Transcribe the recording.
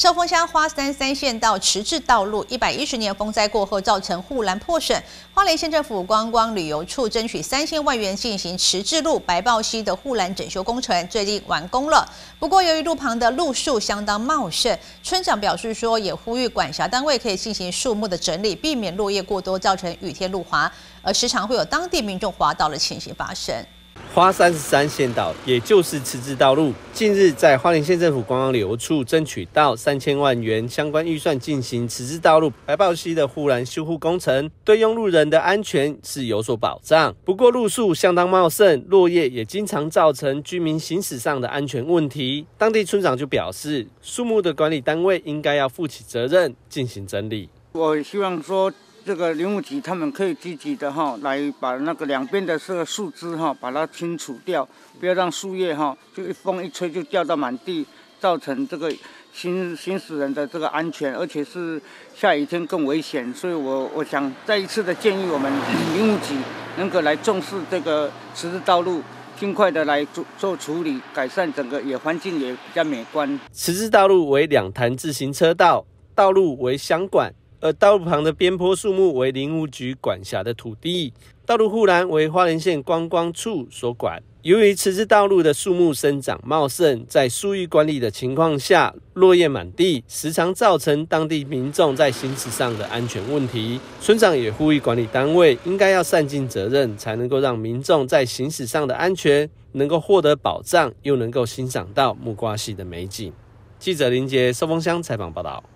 寿丰乡花山三线道迟滞道路，110年风灾过后造成护栏破损，花莲县政府观光旅游处争取3000万元进行迟滞路白豹溪的护栏整修工程，最近完工了。不过由于路旁的路树相当茂盛，村长表示说，也呼吁管辖单位可以进行树木的整理，避免落叶过多造成雨天路滑，而时常会有当地民众滑倒的情形发生。 花33县道，也就是迟滞道路，近日在花莲县政府观光旅游处争取到3000万元相关预算进行迟滞道路白豹溪的护栏修护工程，对用路人的安全是有所保障。不过路树相当茂盛，落叶也经常造成居民行驶上的安全问题。当地村长就表示，树木的管理单位应该要负起责任，进行整理。 我希望说，这个林务局他们可以积极的来把那个两边的这个树枝把它清除掉，不要让树叶就一风一吹就掉到满地，造成这个行驶人的这个安全，而且是下雨天更危险。所以我想再一次的建议我们林务局能够来重视这个迟滞道路，尽快的来做处理，改善整个环境也比较美观。 迟滞道路为2潭自行车道，道路为乡管。而道路旁的边坡树木为林务局管辖的土地，道路护栏为花莲县观光处所管。由于迟滞道路的树木生长茂盛，在疏于管理的情况下，落叶满地，时常造成当地民众在行驶上的安全问题。村长也呼吁管理单位应该要善尽责任，才能够让民众在行驶上的安全能够获得保障，又能够欣赏到木瓜溪的美景。记者林杰寿丰乡采访报道。